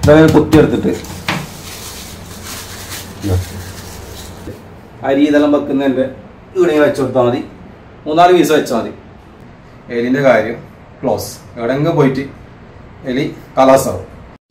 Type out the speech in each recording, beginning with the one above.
കുത്തിയെടുത്തിട്ട് അരി ഇതെല്ലാം വെക്കുന്നതിൻ്റെ ഇവിടെ വെച്ച് കൊടുത്താൽ മതി. 3-4 പീസ് വെച്ചാൽ മതി. എലിൻ്റെ കാര്യം ക്ലോസ്. എവിടെയെങ്കിലും പോയിട്ട് എലി കലാസാവും.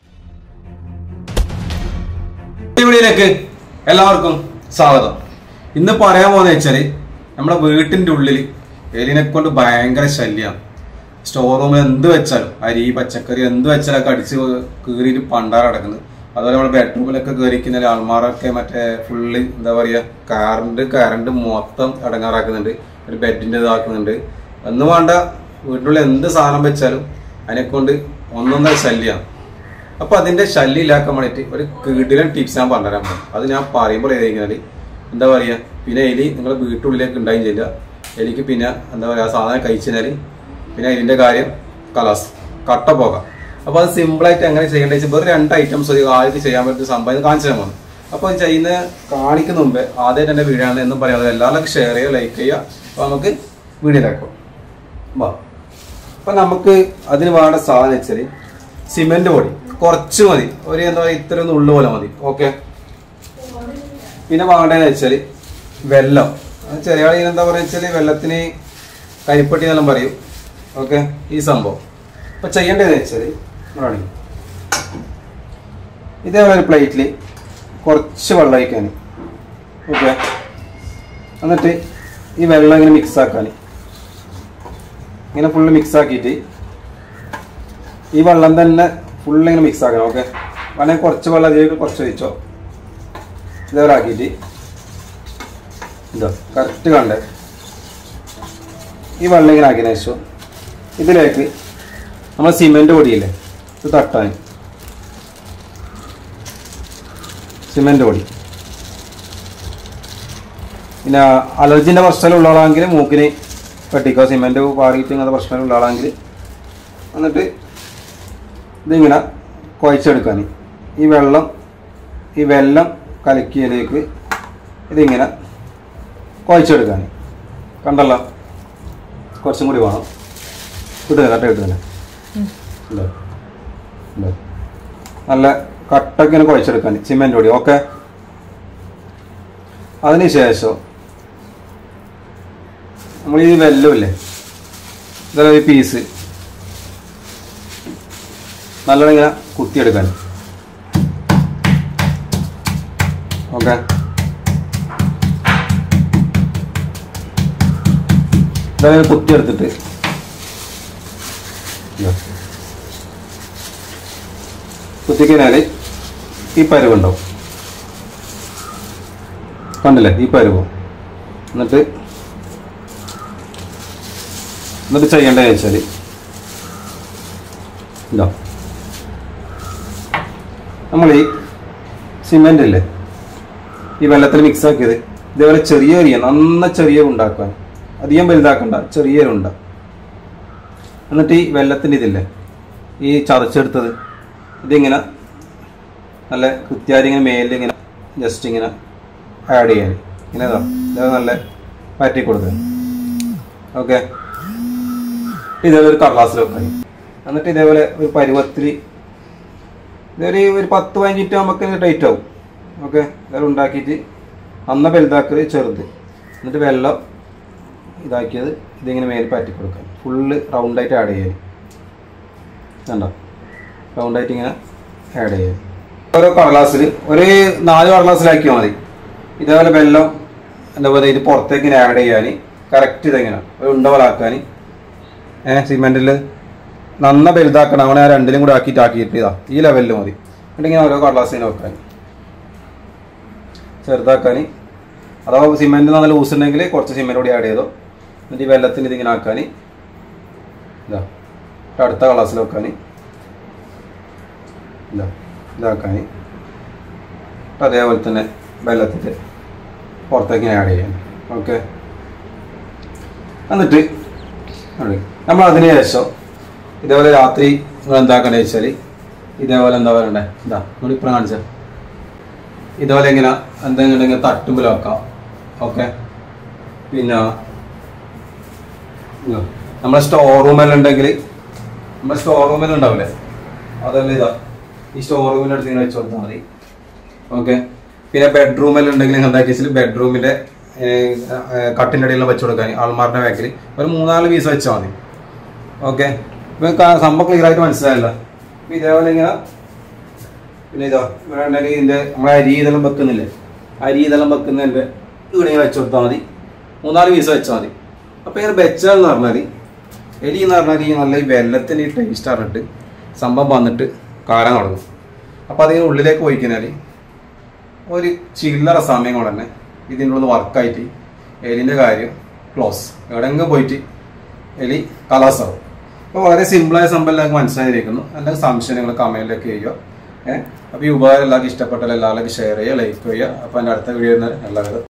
വീഡിയോയിലേക്ക് എല്ലാവർക്കും സ്വാഗതം. ഇന്ന് പറയാൻ പോകുന്നത് വെച്ചാൽ നമ്മുടെ വീട്ടിൻ്റെ ഉള്ളിൽ എലിനെ കൊണ്ട് ഭയങ്കര ശല്യമാണ്. സ്റ്റോർ റൂമിൽ എന്ത് വെച്ചാലും അരി പച്ചക്കറി എന്ത് വെച്ചാലൊക്കെ അടിച്ച് കീറിയിട്ട് പണ്ടാറ കിടക്കുന്നത്. അതുപോലെ നമ്മുടെ ബെഡ്റൂമിലൊക്കെ കയറിക്കുന്ന ആൾമാരൊക്കെ മറ്റേ ഫുള്ള് എന്താ പറയുക കറണ്ട് മൊത്തം അടങ്ങാറാക്കുന്നുണ്ട്. ഒരു ബെഡിൻ്റെ ഇതാക്കുന്നുണ്ട്. എന്ന് വേണ്ട വീട്ടിലുള്ള എന്ത് സാധനം വെച്ചാലും അതിനെക്കൊണ്ട് ഒന്നൊന്നര ശല്യമാണ്. അപ്പോൾ അതിൻ്റെ ശല്യം ഇല്ലാക്കാൻ വേണ്ടിയിട്ട് ഒരു കിടിലൻ ടിപ്സ് ഞാൻ പറഞ്ഞുതരാൻ പോകും. അത് ഞാൻ പറയുമ്പോൾ ഏതെങ്കിലും എന്താ പറയുക, പിന്നെ എലി നിങ്ങൾ വീട്ടുള്ളിലേക്ക് ഉണ്ടായും ചെയ്യില്ല. എലിക്ക് പിന്നെ എന്താ പറയുക സാധനം കഴിച്ചു കഴിഞ്ഞാൽ പിന്നെ ഇതിൻ്റെ കാര്യം കട്ട പോകാം. അപ്പോൾ അത് സിമ്പിളായിട്ട് എങ്ങനെ ചെയ്യേണ്ടത് വെച്ചാൽ വേറെ 2 ഐറ്റംസ് ഒരു ആൾക്ക് ചെയ്യാൻ പറ്റുന്ന സംഭവം കാണിച്ചു തരാൻ പോകുന്നു. അപ്പോൾ ചെയ്യുന്ന കാണിക്കുന്ന മുമ്പേ ആദ്യമായിട്ട് എൻ്റെ വീഡിയോ ആണ് എന്നും പറയാതെ എല്ലാവർക്കും ഷെയർ ചെയ്യുക, ലൈക്ക് ചെയ്യുക. അപ്പോൾ നമുക്ക് വീഡിയോയിലാക്കാം. വാ. അപ്പം നമുക്ക് അതിന് വേണ്ട സാധനം വെച്ചാൽ സിമെൻറ്റ് പൊടി കുറച്ച് മതി. ഒരു എന്താ പറയുക ഇത്ര ഒന്ന് ഉള്ളു പോലെ മതി. ഓക്കെ. പിന്നെ വേണ്ടതെന്ന് വെച്ചാൽ വെള്ളം. ചെറിയ ആൾ എന്താ പറയുക വെച്ചാൽ വെള്ളത്തിന് കരിപ്പട്ടി എന്നെല്ലാം പറയും. ഓക്കെ. ഈ സംഭവം ഇപ്പം ചെയ്യേണ്ടതെന്ന് വെച്ചാൽ ഇതേപോലെ ഒരു പ്ലേറ്റിൽ കുറച്ച് വെള്ളം ഒഴിക്കാൻ. ഓക്കെ. എന്നിട്ട് ഈ വെള്ളം ഇങ്ങനെ മിക്സ് ആക്കാൻ. ഇങ്ങനെ ഫുള്ള് മിക്സ് ആക്കിയിട്ട് ഈ വെള്ളം തന്നെ ഫുള്ള് ഇങ്ങനെ മിക്സ് ആക്കണം. ഓക്കെ. വേണമെങ്കിൽ കുറച്ച് വെള്ളം അതിലേക്ക് കുറച്ച് ഒഴിച്ചോ. ഇതേപോലെ ആക്കിയിട്ട് ഇതോ കറക്റ്റ് കണ്ടേ ഈ വെള്ളം ഇങ്ങനെ ആക്കിയതിനു ശേഷം ഇതിലേക്ക് നമ്മൾ സിമെൻറ്റ് പൊടിയില്ലേ ഇത് തട്ടാൻ. സിമെൻറ്റ് പൊടി പിന്നെ അലർജിൻ്റെ പ്രശ്നമുള്ള ആളാണെങ്കിൽ മൂക്കിന് കെട്ടിക്കോ. സിമെൻറ്റ് പാറിയിട്ട് അങ്ങനത്തെ പ്രശ്നമുള്ള ആളാണെങ്കിൽ. എന്നിട്ട് ഇതിങ്ങനെ കുഴച്ചെടുക്കാൻ. ഈ വെള്ളം കലക്കിയതിലേക്ക് ഇതിങ്ങനെ കുഴച്ചെടുക്കാൻ. കണ്ടല്ലോ, കുറച്ചും കൂടി വേണം. കിട്ടുന്നില്ല, കട്ട കിട്ടുന്നില്ല. നല്ല കട്ടൊക്കെ ഇങ്ങനെ കുഴച്ചെടുക്കാൻ സിമെൻറ്റ് പൊടി. ഓക്കെ. അതിനുശേഷം നമ്മൾ ഈ വെല്ലമില്ലേ ഇതൊരു പീസ് നല്ലോണം ഇങ്ങനെ കുത്തിയെടുക്കാൻ. ഓക്കെ. ഇതങ്ങനെ കുത്തിയെടുത്തിട്ട് കുത്തിക്കഴിഞ്ഞാൽ ഈ പരുവുണ്ടാവും. കണ്ടില്ലേ ഈ പരുവ്. എന്നിട്ട് ചെയ്യേണ്ടതെന്ന് വെച്ചാൽ ഇതോ നമ്മൾ ഈ സിമെൻ്റ് ഇല്ലേ ഈ വെള്ളത്തിൽ മിക്സ് ആക്കിയത് ഇതേപോലെ ചെറിയ ഉണ്ടാക്കാൻ. അധികം വലുതാക്കണ്ട, ചെറിയൊരുണ്ട. എന്നിട്ട് ഈ വെള്ളത്തിൻ്റെ ഇതില്ലേ ഈ ചതച്ചെടുത്തത് ഇതിങ്ങനെ നല്ല കൃത്യമായിട്ട് ഇങ്ങനെ മേലിൽ ഇങ്ങനെ ജസ്റ്റ് ഇങ്ങനെ ആഡ് ചെയ്യാൻ. ഇങ്ങനെ ഇതേപോലെ നല്ല പറ്റി കൊടുക്കുക. ഓക്കെ. ഇതേപോലെ ഒരു കടലാസിൽ വെക്കാൻ. എന്നിട്ട് ഇതേപോലെ ഒരു പരുവത്തിൽ ഇതൊരു 10-15 മിനിറ്റ് നമുക്ക് ടൈറ്റ് ആവും. ഓക്കെ. ഇതെല്ലാം ഉണ്ടാക്കിയിട്ട് അന്ന വലുതാക്കൽ ചെറുത്. എന്നിട്ട് വെള്ളം ഇതാക്കിയത് ഇതിങ്ങനെ മേലെ പറ്റി കൊടുക്കാൻ. ഫുള്ള് റൗണ്ടായിട്ട് ആഡ് ചെയ്യാൻ. കണ്ടോ, റൗണ്ടായിട്ട് ഇങ്ങനെ ആഡ് ചെയ്യാൻ. ഓരോ കടലാസിൽ ഒരു 4 കടലാസിലാക്കിയാൽ മതി. ഇതേപോലെ വെള്ളം എന്താ പറയുക ഇത് പുറത്തേക്ക് ഇങ്ങനെ ആഡ് ചെയ്യാൻ. കറക്റ്റ് ഇതെങ്ങനെ ഒരു ഉണ്ടവലാക്കാൻ. സിമെൻറ്റിൽ നന്ന വലുതാക്കണം. അങ്ങനെ 2ലും കൂടെ ആക്കിയിട്ട് ഇതാ ഈ ലെവലിൽ മതി. എന്നിട്ട് ഇങ്ങനെ ഓരോ കടലാസിനെ വെക്കാൻ, ചെറുതാക്കാൻ. അഥവാ സിമെൻറ്റ് നല്ല ലൂസ് ഉണ്ടെങ്കിൽ കുറച്ച് സിമെൻറ്റ് കൂടി ആഡ് ചെയ്തോ. എന്നിട്ട് ഈ വെള്ളത്തിന് ഇതിങ്ങനെ ആക്കാൻ. അടുത്ത ഗ്ലാസ്സിൽ വെക്കാൻ. ഇതാക്കാൻ. അതേപോലെ തന്നെ വെള്ളത്തിൽ പുറത്തേക്ക് ആഡ് ചെയ്യാൻ. ഓക്കെ. എന്നിട്ട് നമ്മൾ അതിന് ശേഷം ഇതേപോലെ രാത്രി നിങ്ങൾ എന്താക്കണമെന്ന് വെച്ചാൽ ഇതേപോലെ എന്താ പറയണ്ടേ നമ്മളിപ്പം കാണിച്ചാൽ ഇതേപോലെ ഇങ്ങനെ എന്തെങ്കിലും തട്ടുമ്പോൾ വെക്കാം. ഓക്കെ. പിന്നെ നമ്മുടെ സ്റ്റോർ റൂമെല്ലാം ഉണ്ടെങ്കിൽ നമ്മുടെ സ്റ്റോർ റൂമെല്ലാം ഉണ്ടാവില്ലേ അതെല്ലാം ഈ സ്റ്റോർ റൂമിൻ്റെ അടുത്ത് ഇങ്ങനെ വെച്ച് കൊടുത്താൽ മതി. ഓക്കെ. പിന്നെ ബെഡ്റൂമെല്ലാം ഉണ്ടെങ്കിൽ എന്താക്കി വെച്ചാൽ ബെഡ്റൂമിൻ്റെ കട്ടിൻ്റെ അടിയിൽ വെച്ച് കൊടുക്കാൻ ആൾമാറിൻ്റെ ബാക്കിൽ ഒരു 3-4 പീസ് വെച്ചാൽ മതി. ഓക്കെ. ഇപ്പം സംഭവം ക്ലിയർ ആയിട്ട് മനസ്സിലായല്ലോ. അപ്പം ഇതേപോലെ ഇങ്ങനെ പിന്നെ ഇതോ ഇവിടെ ഉണ്ടെങ്കിൽ ഇതിൻ്റെ നമ്മളെ അരി ഇതെല്ലാം വെക്കുന്നില്ലേ, അരി ഇതെല്ലാം വെക്കുന്നതിൻ്റെ ഇവിടെ വെച്ച് കൊടുത്താൽ മതി. 3-4 പീസ് വെച്ചാൽ മതി. അപ്പോൾ ഇങ്ങനെ വെച്ചാലെന്ന് പറഞ്ഞാൽ എലി എന്ന് പറഞ്ഞാൽ ഈ നല്ല ഈ വെള്ളത്തിന് ഈ ടേസ്റ്റ് അറിഞ്ഞിട്ട് സംഭവം വന്നിട്ട് കാലാൻ തുടങ്ങും. അപ്പോൾ അതിന് ഉള്ളിലേക്ക് പോയി കഴിഞ്ഞാൽ ഒരു ചില്ലറ സമയം കൊണ്ട് തന്നെ ഇതിൻ്റെ ഉള്ളിൽ വർക്കായിട്ട് എലിൻ്റെ കാര്യം ക്ലോസ്. എവിടെയെങ്കിലും പോയിട്ട് എലി കലാസാവും. അപ്പോൾ വളരെ സിമ്പിളായ സംഭവം എല്ലാവർക്കും മനസ്സിലായിരിക്കുന്നു. അല്ലെങ്കിൽ സംശയം നിങ്ങൾ കമൻറ്റിലേക്ക് ചെയ്യുക. അപ്പോൾ ഈ ഉപകാരം എല്ലാവർക്കും ഇഷ്ടപ്പെട്ടാൽ എല്ലാവർക്കും ഷെയർ ചെയ്യുക, ലൈക്ക് ചെയ്യുക. അപ്പോൾ എൻ്റെ അടുത്ത വീഡിയോ എല്ലാവരും